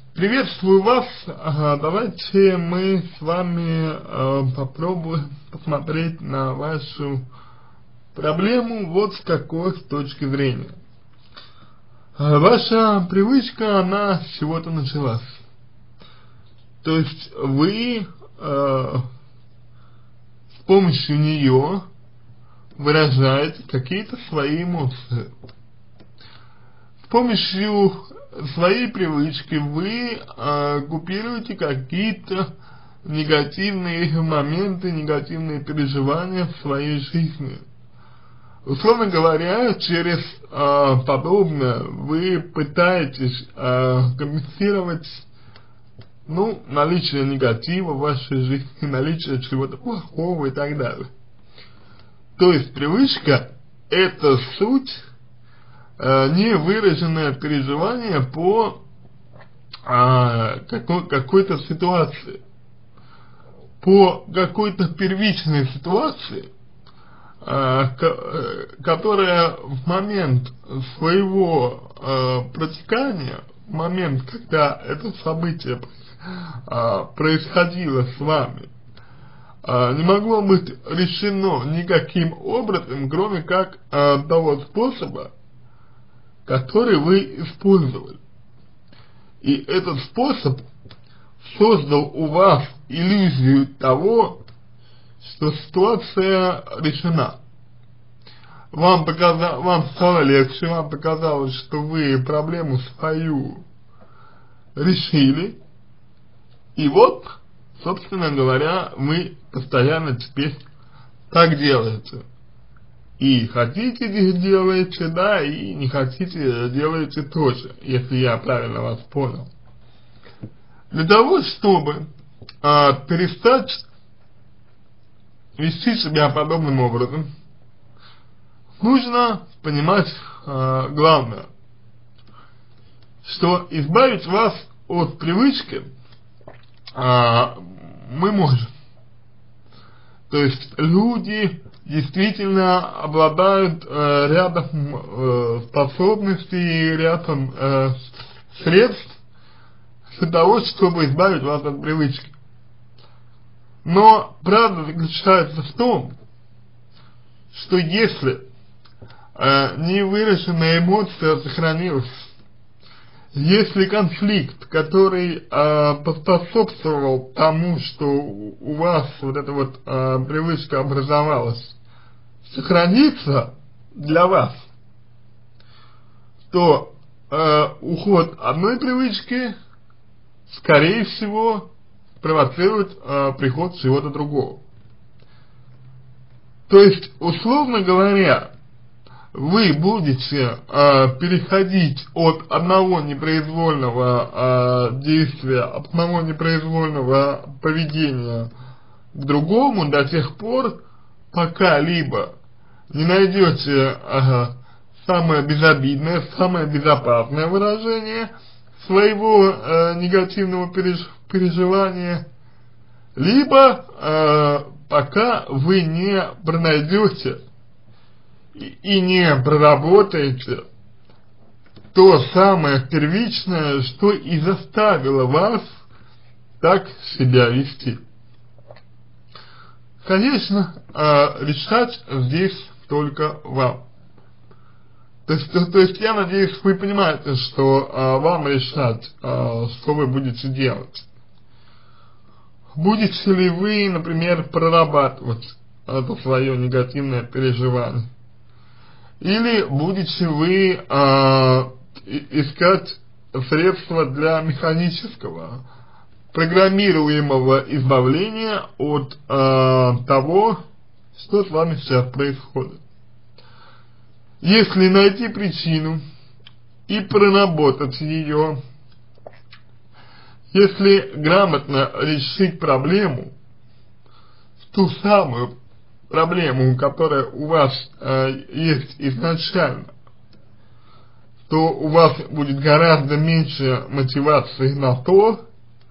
Приветствую вас. Давайте мы с вами попробуем посмотреть на вашу проблему вот с какой точки зрения. Ваша привычка, она с чего-то началась. То есть вы с помощью нее выражаете какие-то свои эмоции. С помощью своей привычки вы купируете какие-то негативные моменты, негативные переживания в своей жизни. Условно говоря, через подобное вы пытаетесь компенсировать наличие негатива в вашей жизни, наличие чего-то плохого и так далее. То есть привычка — это суть невыраженное переживание по какой-то ситуации, по какой-то первичной ситуации, которая в момент своего протекания, в момент, когда это событие происходило с вами, не могло быть решено никаким образом, кроме как того способа, который вы использовали. И этот способ создал у вас иллюзию того, что ситуация решена. Вам стало легче, вам показалось, что вы проблему свою решили, и вот, собственно говоря, вы постоянно теперь так делаете. И хотите делаете, да, и не хотите делаете тоже, если я правильно вас понял. Для того, чтобы перестать вести себя подобным образом, нужно понимать главное, что избавить вас от привычки мы можем. То есть люди действительно обладают рядом способностей, рядом средств для того, чтобы избавить вас от привычки. Но правда заключается в том, что если невыраженная эмоция сохранилась, если конфликт, который поспособствовал тому, что у вас вот эта вот привычка образовалась, сохранится для вас, то уход одной привычки, скорее всего, провоцирует приход чего-то другого. То есть, условно говоря, вы будете переходить от одного непроизвольного действия, от одного непроизвольного поведения к другому до тех пор, пока либо не найдете самое безобидное, самое безопасное выражение своего негативного переживания, либо пока вы не пронайдете и не проработаете то самое первичное, что и заставило вас так себя вести. Конечно, решать здесь только вам. То есть я надеюсь, вы понимаете, что вам решать, что вы будете делать. Будете ли вы, например, прорабатывать это свое негативное переживание? Или будете вы искать средства для механического, программируемого избавления от того, что с вами сейчас происходит? Если найти причину и проработать ее, если грамотно решить проблему, ту самую проблему, которая у вас есть изначально, то у вас будет гораздо меньше мотивации на то,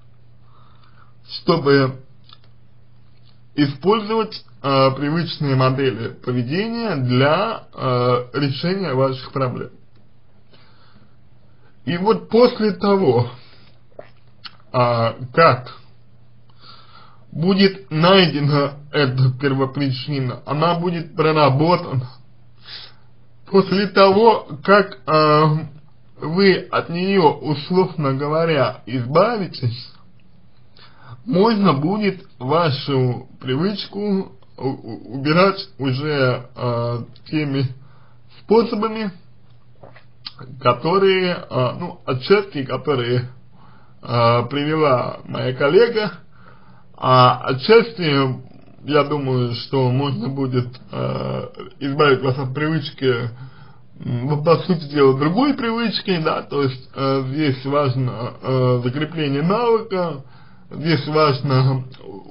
чтобы использовать привычные модели поведения для решения ваших проблем. И вот после того, как будет найдена эта первопричина, она будет проработана после того, как вы от нее, условно говоря, избавитесь. Можно будет вашу привычку убирать уже теми способами, которые, отчасти, которые привела моя коллега, отчасти, я думаю, что можно будет избавить вас от привычки, по сути дела, другой привычки, да, то есть здесь важно закрепление навыка, здесь важно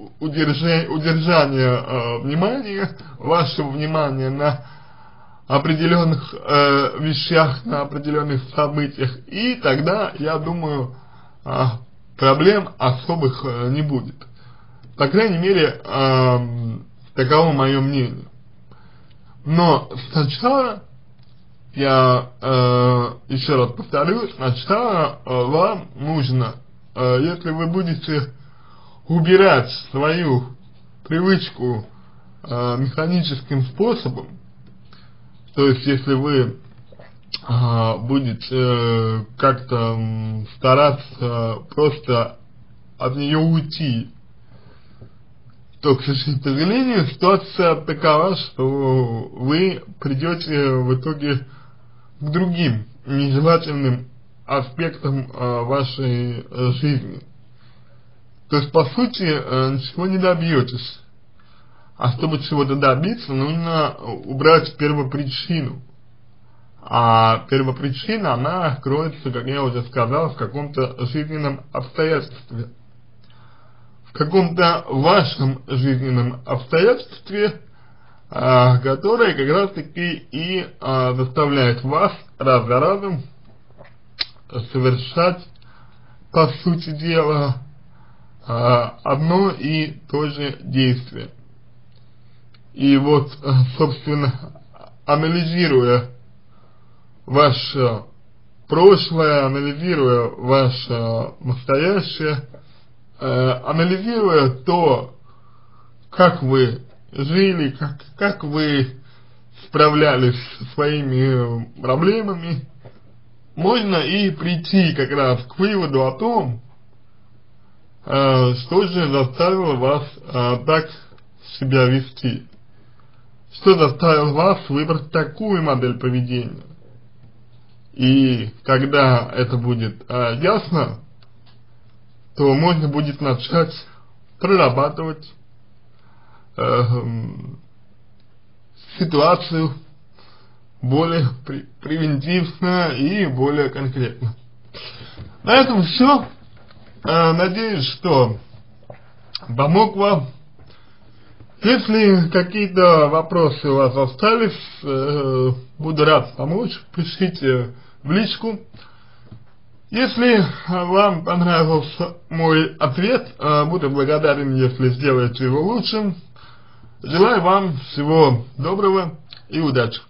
удержание внимания, вашего внимания на определенных вещах, на определенных событиях, и тогда, я думаю, проблем особых не будет. По крайней мере, таково мое мнение. Но сначала, я еще раз повторю, сначала вам нужно, если вы будете убирать свою привычку механическим способом, то есть если вы будете как-то стараться просто от нее уйти, то, к сожалению, ситуация такова, что вы придете в итоге к другим нежелательным аспектам вашей жизни. То есть, по сути, ничего не добьетесь. А чтобы чего-то добиться, нужно убрать первопричину. А первопричина, она кроется, как я уже сказал, в каком-то жизненном обстоятельстве. В каком-то вашем жизненном обстоятельстве, которое как раз таки и заставляет вас раз за разом совершать, по сути дела, одно и то же действие. И вот, собственно, анализируя ваше прошлое, анализируя ваше настоящее, анализируя то, как вы жили, как вы справлялись со своими проблемами, можно и прийти как раз к выводу о том, что же заставило вас так себя вести, что заставило вас выбрать такую модель поведения. И когда это будет ясно, то можно будет начать прорабатывать ситуацию более превентивно и более конкретно. На этом все. Надеюсь, что помог вам. Если какие-то вопросы у вас остались, буду рад помочь. Пишите в личку. Если вам понравился мой ответ, буду благодарен, если сделаете его лучшим. Желаю вам всего доброго и удачи.